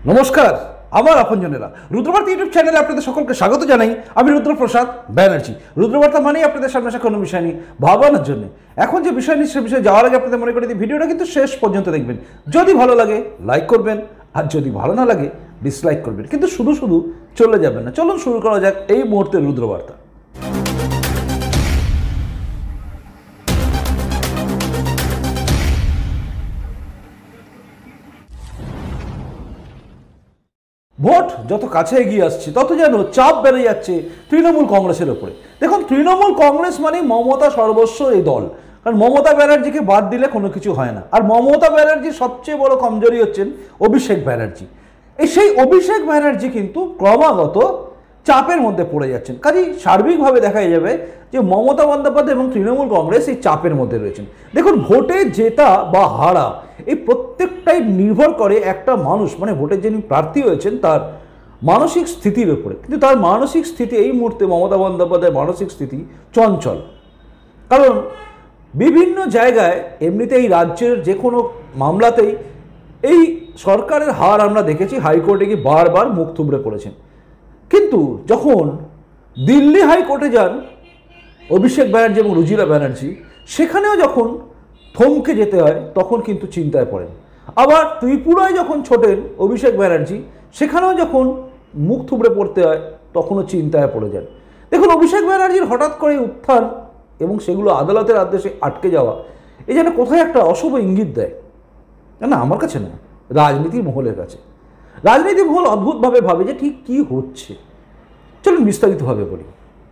নমস্কার, আমার আপনজনেরা রুদ্রবার্তা ইউটিউব চ্যানেলে আপনাদের সকলকে স্বাগত জানাই। আমি রুদ্রপ্রসাদ ব্যানার্জি। রুদ্রবার্তা মানেই আপনাদের সামনে আসা কোনো বিষয় নিয়ে ভাবানোর জন্য। এখন যে বিষয় নিয়ে সে বিষয়ে যাওয়ার আগে আপনাদের মনে করে দিই, ভিডিওটা কিন্তু শেষ পর্যন্ত দেখবেন। যদি ভালো লাগে লাইক করবেন, আর যদি ভালো না লাগে ডিসলাইক করবেন, কিন্তু শুধু শুধু চলে যাবেন না। চলুন শুরু করা যাক এই মুহূর্তে রুদ্রবার্তা। ভোট যত কাছে এগিয়ে আসছে তত যেন চাপ বেড়ে যাচ্ছে তৃণমূল কংগ্রেসের ওপরে। দেখুন, তৃণমূল কংগ্রেস মানে মমতা সর্বস্ব এই দল। কারণ মমতা ব্যানার্জিকে বাদ দিলে কোনো কিছু হয় না। আর মমতা ব্যানার্জির সবচেয়ে বড় কমজোরি হচ্ছেন অভিষেক ব্যানার্জি। সেই অভিষেক ব্যানার্জি কিন্তু ক্রমাগত চাপের মধ্যে পড়ে যাচ্ছেন। কাজেই সার্বিকভাবে দেখা যাবে যে মমতা বন্দ্যোপাধ্যায় এবং তৃণমূল কংগ্রেস এই চাপের মধ্যে রয়েছেন। দেখুন, ভোটে জেতা বা হারা এই প্রত্যেকটাই নির্ভর করে একটা মানুষ, মানে ভোটের যিনি প্রার্থী হয়েছেন তার মানসিক স্থিতির উপরে। কিন্তু তার মানসিক স্থিতি এই মুহূর্তে মমতা বন্দ্যোপাধ্যায়ের মানসিক স্থিতি চঞ্চল। কারণ বিভিন্ন জায়গায় এমনিতে এই রাজ্যের যে কোনো মামলাতেই এই সরকারের হার আমরা দেখেছি। হাইকোর্টে গিয়ে বারবার মুখ থুবড়ে পড়েছেন। কিন্তু যখন দিল্লি হাইকোর্টে যান অভিষেক ব্যানার্জি এবং রুজিরা ব্যানার্জি, সেখানেও যখন থমকে যেতে হয় তখন কিন্তু চিন্তায় পড়েন। আবার ত্রিপুরায় যখন ছোটেন অভিষেক ব্যানার্জি, সেখানেও যখন মুখ থুবড়ে পড়তে হয় তখনও চিন্তায় পড়ে যান। দেখুন, অভিষেক ব্যানার্জির হঠাৎ করে উত্থান এবং সেগুলো আদালতের আদেশে আটকে যাওয়া, এই যেন কোথায় একটা অশুভ ইঙ্গিত দেয়। না, আমার কাছে না, রাজনীতির মহলের কাছে। রাজনীতি মহল অদ্ভুতভাবে ভাবে যে ঠিক কী হচ্ছে। চলুন বিস্তারিতভাবে বলি।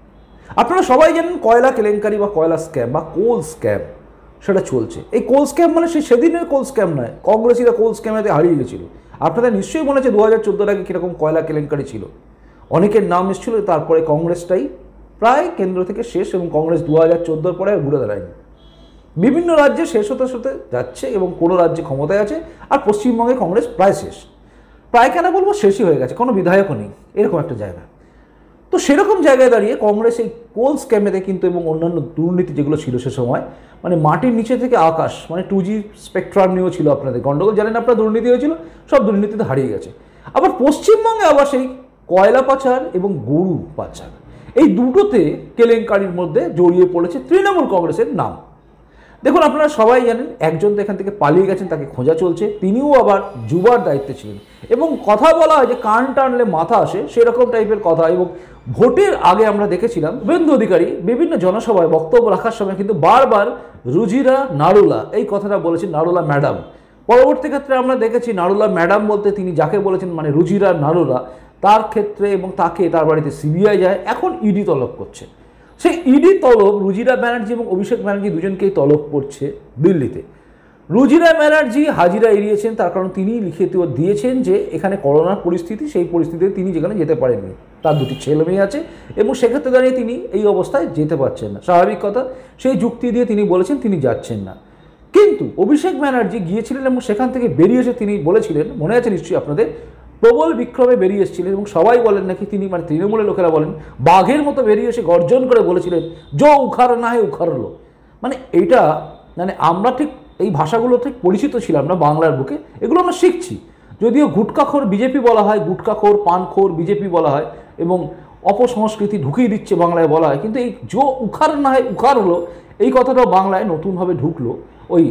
আপনারা সবাই জানেন কয়লা কেলেঙ্কারি বা কয়লা স্ক্যাম বা কোল স্ক্যাম সেটা চলছে। এই কোল স্ক্যাম মানে সেদিনের কোল স্ক্যাম নয়, কংগ্রেসিরা কোল স্ক্যামেতে হারিয়ে গেছিল। আপনাদের নিশ্চয়ই মনে আছে 2014 আগে কীরকম কয়লা কেলেঙ্কারি ছিল। অনেকের নাম এসেছিল, তারপরে কংগ্রেসটাই প্রায় কেন্দ্র থেকে শেষ, এবং কংগ্রেস 2014 পরে আর ঘুরে দাঁড়ায়নি। বিভিন্ন রাজ্যে শেষ হতে হতে যাচ্ছে এবং কোনো রাজ্যে ক্ষমতায় আছে। আর পশ্চিমবঙ্গে কংগ্রেস প্রায় শেষ, প্রায় কেন বলবো শেষই হয়ে গেছে, কোনো বিধায়কও নেই, এরকম একটা জায়গা। তো সেরকম জায়গায় দাঁড়িয়ে কংগ্রেস এই কোল স্ক্যামেতে কিন্তু এবং অন্যান্য দুর্নীতি যেগুলো ছিল সে সময়, মানে মাটির নিচে থেকে আকাশ, মানে 2G স্পেকট্রাম নিয়েও ছিল আপনাদের গণ্ডগোল, জানেন আপনার দুর্নীতি হয়েছিল, সব দুর্নীতিতে হারিয়ে গেছে। আবার পশ্চিমবঙ্গে আবার সেই কয়লা পাচার এবং গরু পাচার, এই দুটোতে কেলেঙ্কারির মধ্যে জড়িয়ে পড়েছে তৃণমূল কংগ্রেসের নাম। দেখুন, আপনারা সবাই জানেন একজন তো এখান থেকে পালিয়ে গেছেন, তাকে খোঁজা চলছে। তিনিও আবার যুবার দায়িত্বে ছিলেন এবং কথা বলা হয় যে কান টানলে মাথা আসে, সেরকম টাইপের কথা। এবং ভোটের আগে আমরা দেখেছিলাম শুভেন্দু অধিকারী বিভিন্ন জনসভায় বক্তব্য রাখার সময় কিন্তু বারবার রুজিরা নারুলা এই কথাটা বলেছেন, নারুলা ম্যাডাম। পরবর্তী ক্ষেত্রে আমরা দেখেছি নারুলা ম্যাডাম বলতে তিনি যাকে বলেছেন মানে রুজিরা নারুলা, তার ক্ষেত্রে এবং তাকে তার বাড়িতে সিবিআই যায়, এখন ইডি তলব করছে। সেই ইডি তলব রুজিরা ব্যানার্জি এবং অভিষেক ব্যানার্জি দুজনকেই তলব করছে দিল্লিতে। রুজিরা ব্যানার্জি হাজিরা এড়িয়েছেন, তার কারণ তিনি লিখিত দিয়েছেন যে এখানে করোনার পরিস্থিতি, সেই পরিস্থিতিতে তিনি যেখানে যেতে পারেননি, তার দুটি ছেলে মেয়ে আছে এবং সেক্ষেত্রে দাঁড়িয়ে তিনি এই অবস্থায় যেতে পারছেন না, স্বাভাবিক কথা। সেই যুক্তি দিয়ে তিনি বলেছেন তিনি যাচ্ছেন না। কিন্তু অভিষেক ব্যানার্জি গিয়েছিলেন এবং সেখান থেকে বেরিয়ে এসে তিনি বলেছিলেন, মনে আছে নিশ্চয়ই আপনাদের, প্রবল বিক্রমে বেরিয়ে এসেছিলেন এবং সবাই বলেন নাকি তিনি, মানে তৃণমূলের লোকেরা বলেন, বাঘের মতো বেরিয়ে এসে গর্জন করে বলেছিলেন জো উখাড় না হে উখাড়লো। মানে এইটা, মানে আমরা ঠিক এই ভাষাগুলো ঠিক পরিচিত ছিলাম না বাংলার বুকে, এগুলো আমরা শিখছি। যদিও গুটকাখোর বিজেপি বলা হয়, গুটকাখোর পানখোর বিজেপি বলা হয় এবং অপসংস্কৃতি ঢুকিয়ে দিচ্ছে বাংলায় বলা হয়, কিন্তু এই জো উখাড় না হে উখাড়লো এই কথাটাও বাংলায় নতুনভাবে ঢুকলো। ওই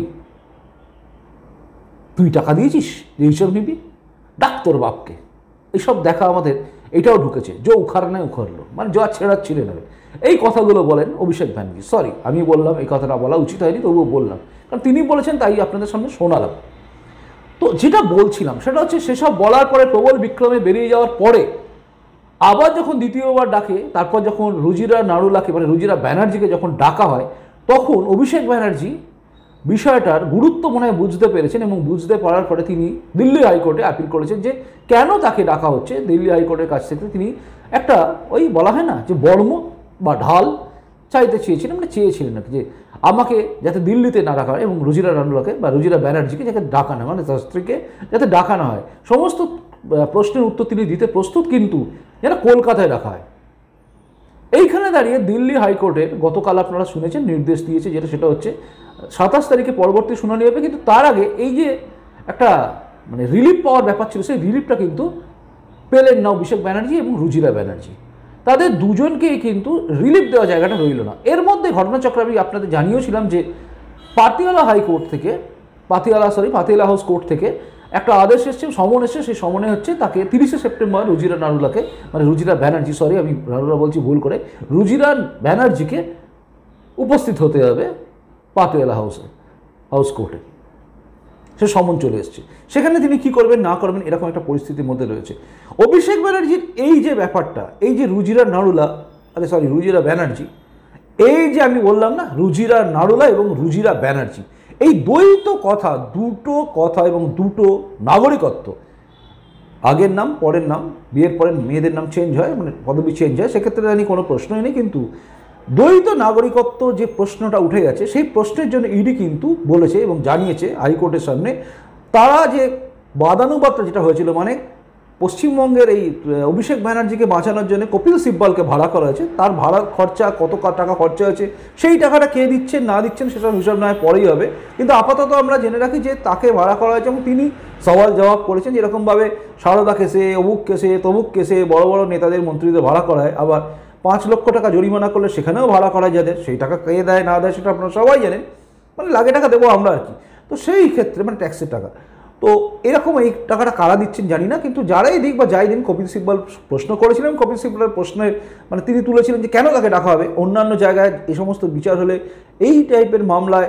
তুই টাকা দিয়েছিস এইসব নিবি, ডাক্তার বাপকে, এইসব দেখা আমাদের এটাও ঢুকেছে, যে উখাড় নাই উখাড়লো, মানে যা ছেড়ার ছিঁড়ে নেবে, এই কথাগুলো বলেন অভিষেক ব্যানার্জি। সরি, আমি বললাম এই কথাটা বলা উচিত হয়নি, তবুও বললাম, কারণ তিনি বলেছেন তাই আপনাদের সামনে শোনালাম। তো যেটা বলছিলাম সেটা হচ্ছে, সেসব বলার পরে প্রবল বিক্রমে বেরিয়ে যাওয়ার পরে আবার যখন দ্বিতীয়বার ডাকে, তারপর যখন রুজিরা নারুলাকে মানে রুজিরা ব্যানার্জিকে যখন ডাকা হয়, তখন অভিষেক ব্যানার্জি বিষয়টার গুরুত্ব মনে হয় বুঝতে পেরেছেন এবং বুঝতে পারার পরে তিনি দিল্লি হাইকোর্টে আপিল করেছেন যে কেন তাকে ডাকা হচ্ছে। দিল্লি হাইকোর্টের কাছ থেকে তিনি একটা ওই বলা হয় না যে বর্ম বা ঢাল চাইতে চেয়েছিলেন, মানে চেয়েছিলেন নাকি যে আমাকে যাতে দিল্লিতে না ডাকা হয় এবং রুজিরা নারুলাকে বা রুজিরা ব্যানার্জিকে যাতে ডাকা না, মানে তার স্ত্রীকে যাতে ডাকা না হয়। সমস্ত প্রশ্নের উত্তর তিনি দিতে প্রস্তুত, কিন্তু যেন কলকাতায় রাখা হয়। এইখানে দাঁড়িয়ে দিল্লি হাইকোর্টের গতকাল আপনারা শুনেছেন নির্দেশ দিয়েছে, যেটা সেটা হচ্ছে 27 তারিখে পরবর্তী শুনানি হবে। কিন্তু তার আগে এই যে একটা মানে রিলিফ পাওয়ার ব্যাপার ছিল, সেই রিলিফটা কিন্তু পেলেন না অভিষেক ব্যানার্জি এবং রুজিরা ব্যানার্জি। তাদের দুজনকেই কিন্তু রিলিফ দেওয়া জায়গাটা রইল না। এর মধ্যে ঘটনাচক্র আমি আপনাদের জানিয়েছিলাম যে পাতিয়ালা হাইকোর্ট থেকে পাতিয়ালা হাউস কোর্ট থেকে একটা আদেশ এসছে, সমন এসছে। সেই সমনে হচ্ছে তাকে 30শে সেপ্টেম্বর রুজিরা নারুলাকে, মানে রুজিরা ব্যানার্জি, সরি আমি নারুলা বলছি ভুল করে, রুজিরা ব্যানার্জিকে উপস্থিত হতে হবে পাতিয়ালা হাউস কোর্টে। সে সমন চলে এসছে। সেখানে তিনি কি করবেন না করবেন এরকম একটা পরিস্থিতির মধ্যে রয়েছে। অভিষেক ব্যানার্জির এই যে ব্যাপারটা, এই যে রুজিরা ব্যানার্জি, এই যে আমি বললাম না রুজিরা নারুলা এবং রুজিরা ব্যানার্জি, এই দ্বৈত কথা, দুটো কথা এবং দুটো নাগরিকত্ব, আগের নাম পরের নাম, বিয়ের পরের মেয়েদের নাম চেঞ্জ হয়, মানে পদবি চেঞ্জ হয়, সেক্ষেত্রে জানি কোনো প্রশ্নই নেই। কিন্তু দ্বৈত নাগরিকত্ব যে প্রশ্নটা উঠে গেছে, সেই প্রশ্নের জন্য ইডি কিন্তু বলেছে এবং জানিয়েছে হাইকোর্টের সামনে, তারা যে বাদানুবাদটা যেটা হয়েছিল, মানে পশ্চিমবঙ্গের এই অভিষেক ব্যানার্জিকে বাঁচানোর জন্য কপিল সিব্বলকে ভাড়া করা হয়েছে, তার ভাড়ার খরচা কত টাকা খরচা হয়েছে, সেই টাকাটা কে দিচ্ছেন না দিচ্ছেন সেসব হিসাব নয় পরেই হবে। কিন্তু আপাতত আমরা জেনে রাখি যে তাকে ভাড়া করা হয়েছে এবং তিনি সওয়াল জবাব করেছেন, যেরকমভাবে সারদা কেসে, অমুক কেসে, তমুক কেসে বড় বড় নেতাদের মন্ত্রীদের ভাড়া করা হয়, আবার 5 লক্ষ টাকা জরিমানা করলে সেখানেও ভাড়া করা যায়, যাদের সেই টাকা কে দেয় না দেয় সেটা আপনারা সবাই জানেন, মানে লাগে টাকা দেবো আমরা আর কি। তো সেই ক্ষেত্রে মানে ট্যাক্সের টাকা, তো এরকম এই টাকাটা কারা দিচ্ছেন জানি না। কিন্তু যারাই দিক বা যাই দিন, কপিল সিব্বল প্রশ্ন করেছিলেন, কপিল সিব্বলের প্রশ্নের মানে তিনি তুলেছিলেন যে কেন তাকে ডাকা হবে। অন্যান্য জায়গায় এই সমস্ত বিচার হলে এই টাইপের মামলায়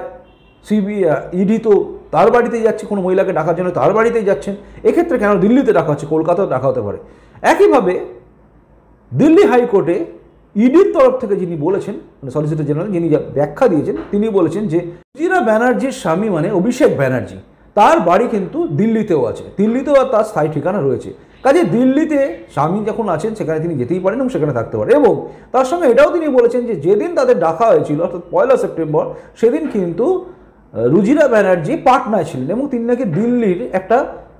ইডি তো তার বাড়িতেই যাচ্ছে, কোনো মহিলাকে ডাকার জন্য তার বাড়িতেই যাচ্ছেন, এক্ষেত্রে কেন দিল্লিতে ডাকা হচ্ছে, কলকাতাও ডাকা হতে পারে। একইভাবে দিল্লি হাইকোর্টে ইডির তরফ থেকে যিনি বলেছেন, মানে সলিসিটর জেনারেল যিনি ব্যাখ্যা দিয়েছেন, তিনি বলেছেন যে রুজিরা ব্যানার্জির স্বামী মানে অভিষেক ব্যানার্জি, তার বাড়ি কিন্তু দিল্লিতেও আছে, দিল্লিতেও আর তার স্থায়ী ঠিকানা রয়েছে। কাজে দিল্লিতে স্বামী যখন আছেন সেখানে তিনি যেতেই পারেন এবং সেখানে থাকতে পারেন। এবং তার সঙ্গে এটাও তিনি বলেছেন যে যেদিন তাদের ডাকা হয়েছিল অর্থাৎ 1 সেপ্টেম্বর, সেদিন কিন্তু রুজিরা ব্যানার্জি পাটনায় ছিলেন এবং তিনি নাকি দিল্লির একটা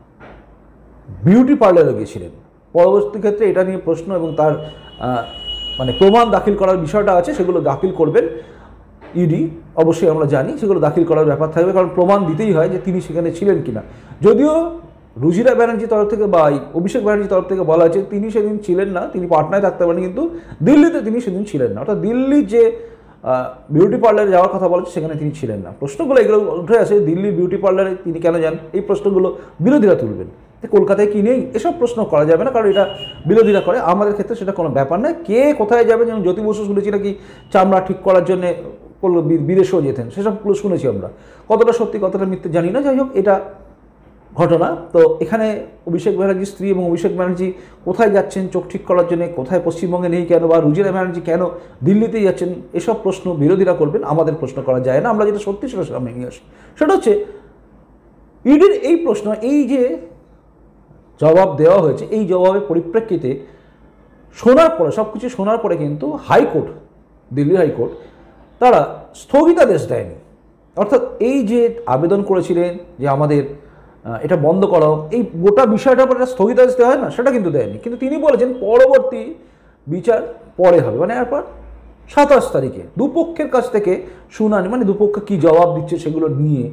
বিউটি পার্লারে গিয়েছিলেন। পরবর্তী ক্ষেত্রে এটা নিয়ে প্রশ্ন এবং তার মানে প্রমাণ দাখিল করার বিষয়টা আছে, সেগুলো দাখিল করবেন ইডি, অবশ্যই আমরা জানি সেগুলো দাখিল করার ব্যাপার থাকবে, কারণ প্রমাণ দিতেই হয় যে তিনি সেখানে ছিলেন কিনা। যদিও রুজিরা ব্যানার্জির তরফ থেকে বা অভিষেক ব্যানার্জির তরফ থেকে বলা হয়েছে তিনি সেদিন ছিলেন না, তিনি পাটনায় থাকতে পারেন, কিন্তু দিল্লিতে তিনি সেদিন ছিলেন না, অর্থাৎ দিল্লির যে বিউটি পার্লারে যাওয়ার কথা বলেছে সেখানে তিনি ছিলেন না। প্রশ্নগুলো এগুলো উঠে আসে, দিল্লির বিউটি পার্লারে তিনি কেন যান, এই প্রশ্নগুলো বিরোধীরা তুলবেন। কলকাতায় কি নেই এসব প্রশ্ন করা যাবে না, কারণ এটা বিরোধীরা করে, আমাদের ক্ষেত্রে সেটা কোনো ব্যাপার নয়। কে কোথায় যাবে, যেমন জ্যোতি বসু শুনেছি নাকি চামড়া ঠিক করার জন্য বিদেশেও যেতেন, সেসবগুলো শুনেছি আমরা, কতটা সত্যি কতটা মিথ্যে জানি না। যাই হোক, এটা ঘটনা। তো এখানে অভিষেক ব্যানার্জির স্ত্রী এবং অভিষেক ব্যানার্জি কোথায় যাচ্ছেন চোখ ঠিক করার জন্য, কোথায় পশ্চিমবঙ্গে নেই কেন, বা রুজিরা ব্যানার্জি কেন দিল্লিতেই যাচ্ছেন, এসব প্রশ্ন বিরোধীরা করবেন, আমাদের প্রশ্ন করা যায় না। আমরা যেটা সত্যি সেটা সামনে নিয়ে আসি, সেটা হচ্ছে ইডির এই প্রশ্ন, এই যে জবাব দেওয়া হয়েছে, এই জবাবের পরিপ্রেক্ষিতে শোনার পরে, সব কিছু শোনার পরে কিন্তু হাইকোর্ট, দিল্লি হাইকোর্ট, তারা স্থগিতাদেশ দেয়নি। অর্থাৎ এই যে আবেদন করেছিলেন যে আমাদের এটা বন্ধ করা হোক, এই গোটা বিষয়টার উপর একটা স্থগিতাদেশ দেওয়া হয় না, সেটা কিন্তু দেয়নি। কিন্তু তিনি বলেছেন পরবর্তী বিচার পরে হবে, মানে এরপর 27 তারিখে দুপক্ষের কাছ থেকে শুনানি, মানে দুপক্ষ কী জবাব দিচ্ছে সেগুলো নিয়ে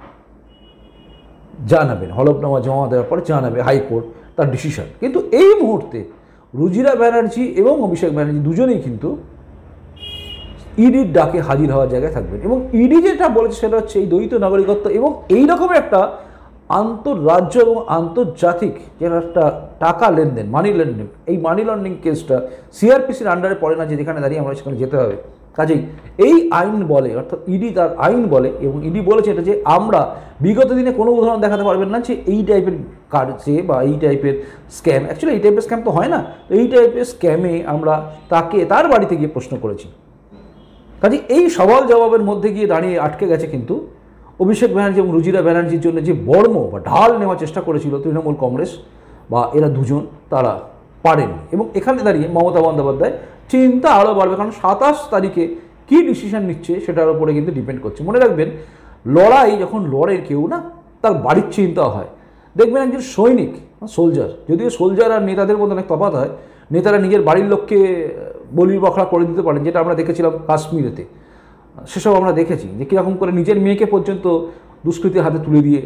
জানাবেন, হলফনামা জমা দেওয়ার পরে জানাবে হাইকোর্ট তার ডিসিশন। কিন্তু এই মুহূর্তে রুজিরা ব্যানার্জি এবং অভিষেক ব্যানার্জি দুজনেই কিন্তু ইডির ডাকে হাজির হওয়ার জায়গায় থাকবেন। এবং ইডি যেটা বলেছে সেটা হচ্ছে এই দ্বৈত নাগরিকত্ব এবং এই রকমের একটা আন্তঃরাজ্য এবং আন্তর্জাতিক যে একটা টাকা লেনদেন, মানি লেনদেন, এই মানি লন্ডারিং কেসটা সিআরপিসির আন্ডারে পড়ে না, যে যেখানে দাঁড়িয়ে আমরা সেখানে যেতে হবে। কাজেই এই আইন বলে, অর্থাৎ ইডি তার আইন বলে, এবং ইডি বলেছে এটা যে আমরা বিগত দিনে কোনো উদাহরণ দেখাতে পারবেন না যে এই টাইপের কাজে বা এই টাইপের স্ক্যাম, অ্যাকচুয়ালি এই টাইপের স্ক্যাম তো হয় না, তো এই টাইপের স্ক্যামে আমরা তাকে তার বাড়িতে গিয়ে প্রশ্ন করেছি। কাজে এই সওয়াল জবাবের মধ্যে গিয়ে দাঁড়িয়ে আটকে গেছে কিন্তু অভিষেক ব্যানার্জি এবং রুজিরা ব্যানার্জির জন্য যে বর্ম বা ঢাল নেওয়ার চেষ্টা করেছিল তৃণমূল কংগ্রেস বা এরা দুজন, তারা পারেনি। এবং এখানে দাঁড়িয়ে মমতা বন্দ্যোপাধ্যায় চিন্তা আরও বাড়বে, কারণ 27 তারিখে কী ডিসিশন নিচ্ছে সেটার উপরে কিন্তু ডিপেন্ড করছে। মনে রাখবেন, লড়াই যখন লড়ে কেউ না, তার বাড়ির চিন্তা হয়। দেখবেন একজন সৈনিক, সোলজার, যদিও সোলজার আর নেতাদের মধ্যে অনেক তফাৎ হয়, নেতারা নিজের বাড়ির লোককে বলির বখরা করে দিতে পারেন, যেটা আমরা দেখেছিলাম কাশ্মীরেতে, সেসব আমরা দেখেছি যে কীরকম করে নিজের মেয়েকে পর্যন্ত দুষ্কৃতীর হাতে তুলে দিয়ে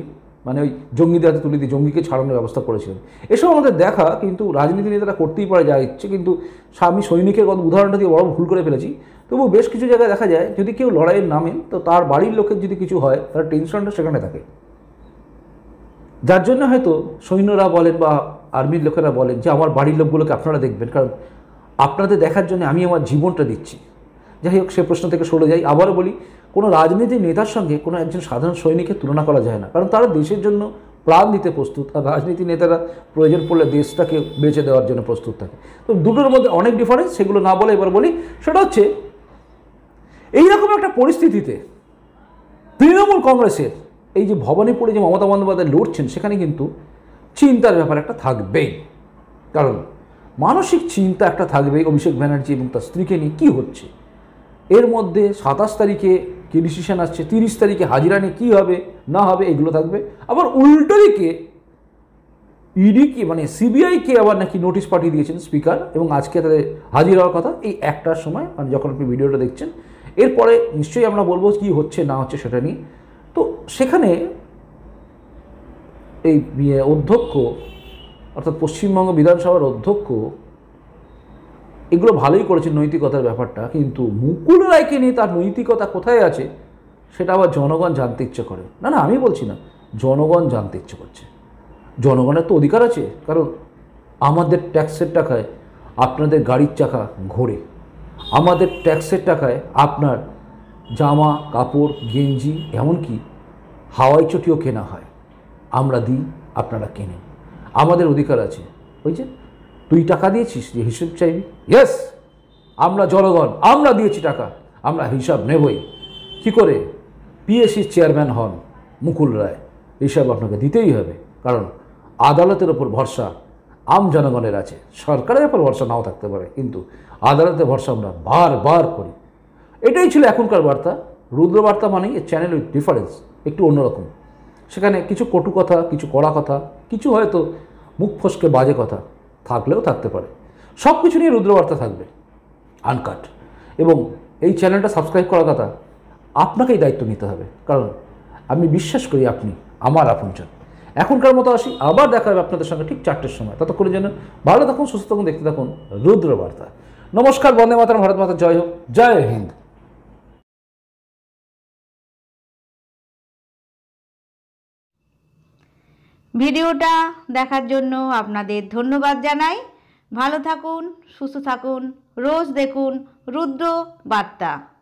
মানে ওই জঙ্গিদের হাতে তুলে দিয়ে জঙ্গিকে ছাড়ানোর ব্যবস্থা করেছিলেন। এসব আমাদের দেখা, কিন্তু রাজনীতি নেতারা করতেই পারে যা ইচ্ছে। কিন্তু আমি সৈনিকের কথা উদাহরণটা দিয়ে বড় ভুল করে ফেলেছি। তবু বেশ কিছু জায়গায় দেখা যায় যদি কেউ লড়াইয়ের নামে, তো তার বাড়ির লোকের যদি কিছু হয় তার টেনশনটা সেখানে থাকে, যার জন্য হয়তো সৈন্যরা বলেন বা আর্মির লোকেরা বলেন যে আমার বাড়ির লোকগুলোকে আপনারা দেখবেন, কারণ আপনাদের দেখার জন্য আমি আমার জীবনটা দিচ্ছি। যাই হোক, সে প্রশ্ন থেকে সরে যাই। আবারও বলি, কোনো রাজনীতির নেতার সঙ্গে কোনো একজন সাধারণ সৈনিকের তুলনা করা যায় না, কারণ তারা দেশের জন্য প্রাণ দিতে প্রস্তুত, আর রাজনীতি নেতারা প্রয়োজন পড়লে দেশটাকে বেঁচে দেওয়ার জন্য প্রস্তুত থাকে। তো দুটোর মধ্যে অনেক ডিফারেন্স, সেগুলো না বলে এবার বলি। সেটা হচ্ছে এইরকম একটা পরিস্থিতিতে তৃণমূল কংগ্রেসের এই যে ভবানীপুরে যে মমতা বন্দ্যোপাধ্যায় লড়ছেন, সেখানে কিন্তু চিন্তার ব্যাপার একটা থাকবেই। কারণ মানসিক চিন্তা একটা থাকবেই অভিষেক ব্যানার্জি এবং তার স্ত্রীকে নিয়ে কী হচ্ছে। এর মধ্যে 27 তারিখে কী ডিসিশন আসছে, 30 তারিখে হাজিরা নিয়ে কী হবে না হবে, এগুলো থাকবে। আবার উল্টো দিকে ইডিকে মানে সিবিআইকে আবার নাকি নোটিশ পাঠিয়ে দিয়েছেন স্পিকার, এবং আজকে তাদের হাজির হওয়ার কথা এই 1টার সময়, মানে যখন আপনি ভিডিওটা দেখছেন। এরপরে নিশ্চয়ই আমরা বলবো কী হচ্ছে না হচ্ছে সেটা নিয়ে। তো সেখানে এই অধ্যক্ষ অর্থাৎ পশ্চিমবঙ্গ বিধানসভার অধ্যক্ষ এগুলো ভালোই করেছেন নৈতিকতার ব্যাপারটা, কিন্তু মুকুল রায়কে নিয়ে তার নৈতিকতা কোথায় আছে সেটা আবার জনগণ জানতে ইচ্ছে করে। না না, আমি বলছি না, জনগণ জানতে ইচ্ছে করছে। জনগণের তো অধিকার আছে, কারণ আমাদের ট্যাক্সের টাকায় আপনাদের গাড়ির চাকা ঘোরে, আমাদের ট্যাক্সের টাকায় আপনার জামা কাপড় গেঞ্জি এমনকি হাওয়াই চটিও কেনা হয়, আমরা দিই আপনারা কেনেন, আমাদের অধিকার আছে। ওই যে তুই টাকা দিয়েছিস যে হিসেব চাইবি, ইয়েস আমরা জনগণ আমরা দিয়েছি টাকা, আমরা হিসাব নেবই। কী করে? পিএসসির চেয়ারম্যান হন মুকুল রায়, হিসাব আপনাকে দিতেই হবে, কারণ আদালতের ওপর ভরসা আম জনগণের আছে, সরকারের ওপর ভরসা নাও থাকতে পারে, কিন্তু আদালতের ভরসা আমরা বারবার করি। এটাই ছিল এখনকার বার্তা। রুদ্র বার্তা মানেই এর চ্যানেল উইথ ডিফারেন্স, একটু অন্যরকম। সেখানে কিছু কটু কথা, কিছু কড়া কথা, কিছু হয়তো মুখ ফসকে বাজে কথা থাকলেও থাকতে পারে। সব কিছু নিয়ে রুদ্রবার্তা থাকবে আনকাট, এবং এই চ্যানেলটা সাবস্ক্রাইব করার কথা আপনাকেই দায়িত্ব নিতে হবে, কারণ আমি বিশ্বাস করি আপনি আমার আপনজন। এখনকার মতো আসি, আবার দেখা হবে আপনাদের সঙ্গে ঠিক 4টের সময়। ততক্ষণের জন্য ভালো থাকুন, সুস্থ থাকুন, দেখতে থাকুন রুদ্র বার্তা। নমস্কার, বন্দে মাতরম, ভারত মাতা জয় হোক, জয় হিন্দ। ভিডিওটা দেখার জন্য আপনাদের ধন্যবাদ জানাই। ভালো থাকুন, সুস্থ থাকুন, রোজ দেখুন রুদ্র বার্তা।